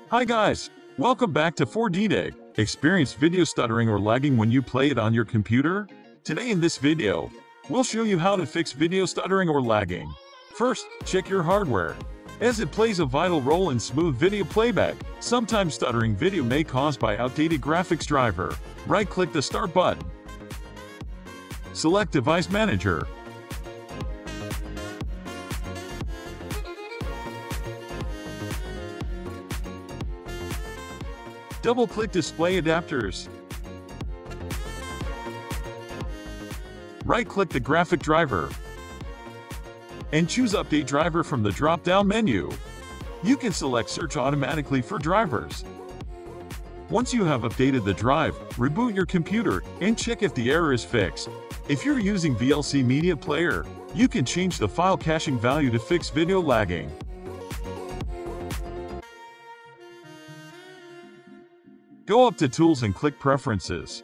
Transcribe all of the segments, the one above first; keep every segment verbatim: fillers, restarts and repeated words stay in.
Hi guys, welcome back to four D Dig. Experience video stuttering or lagging when you play it on your computer? Today in this video, we'll show you how to fix video stuttering or lagging. First, check your hardware, as it plays a vital role in smooth video playback. Sometimes stuttering video may be caused by outdated graphics driver. Right-click the Start button. Select Device Manager. Double-click Display Adapters. Right-click the graphic driver and choose Update Driver from the drop-down menu. You can select Search automatically for drivers. Once you have updated the drive, reboot your computer and check if the error is fixed. If you're using V L C Media Player, you can change the file caching value to fix video lagging. Go up to Tools and click Preferences.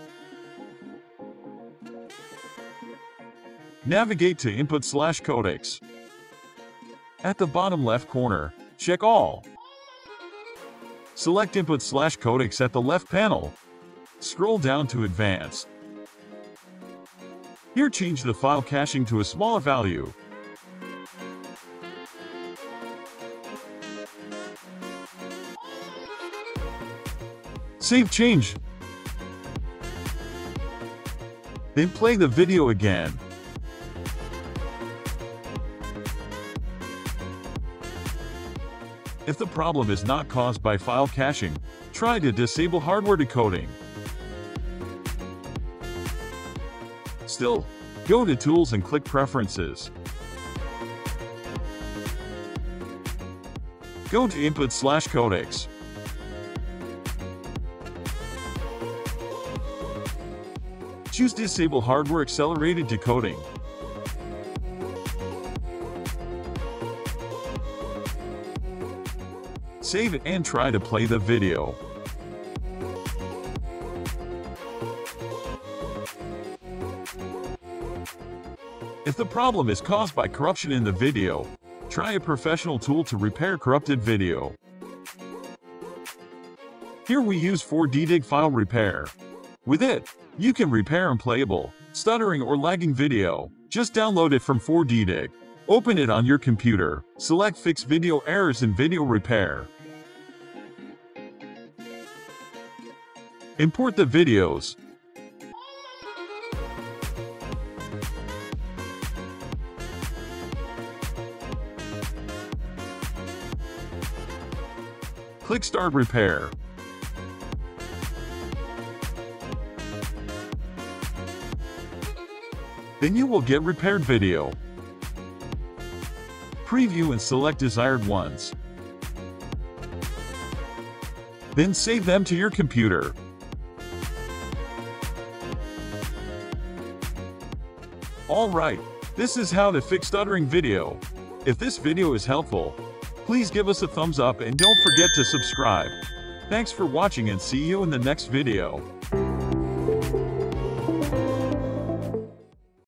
Navigate to Input slash Codecs. At the bottom left corner, check All. Select Input slash Codecs at the left panel. Scroll down to Advanced. Here change the file caching to a smaller value. Save change. Then play the video again. If the problem is not caused by file caching, try to disable hardware decoding. Still, go to Tools and click Preferences. Go to Input slash Codecs. Choose Disable Hardware Accelerated Decoding. Save it and try to play the video. If the problem is caused by corruption in the video, try a professional tool to repair corrupted video. Here we use four D Dig File Repair. With it, you can repair unplayable, stuttering or lagging video. Just download it from four D Dig. Open it on your computer. Select Fix Video Errors in Video Repair. Import the videos. Click Start Repair. Then you will get repaired video. Preview and select desired ones. Then save them to your computer. Alright, this is how to fix stuttering video. If this video is helpful, please give us a thumbs up and don't forget to subscribe. Thanks for watching and see you in the next video.